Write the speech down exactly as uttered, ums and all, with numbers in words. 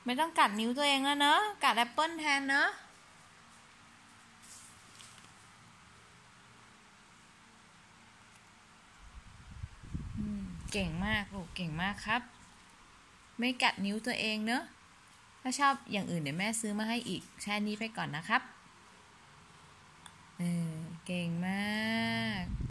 ไม่ต้องกัดนิ้วตัวเองแล้วเนอะกัดแอปเปิ้ลแทนเนอะเก่งมากลูกเก่งมากครับไม่กัดนิ้วตัวเองเนอะถ้าชอบอย่างอื่นเดี๋ยวแม่ซื้อมาให้อีกแช่นี้ไปก่อนนะครับเออเก่งมาก